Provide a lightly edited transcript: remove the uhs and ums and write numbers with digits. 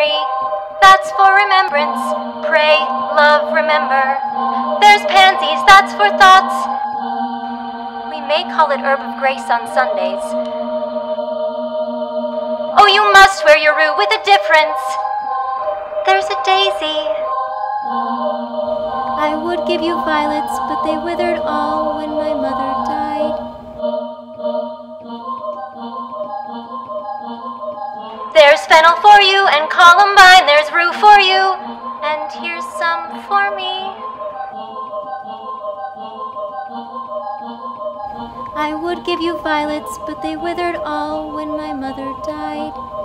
Mary, that's for remembrance. Pray, love, remember. There's pansies, that's for thoughts. We may call it herb of grace on Sundays. Oh, you must wear your rue with a difference. There's a daisy. I would give you violets, but they withered all when my mother died. There's fennel for you, and columbine, there's rue for you, and here's some for me. I would give you violets, but they withered all when my mother died.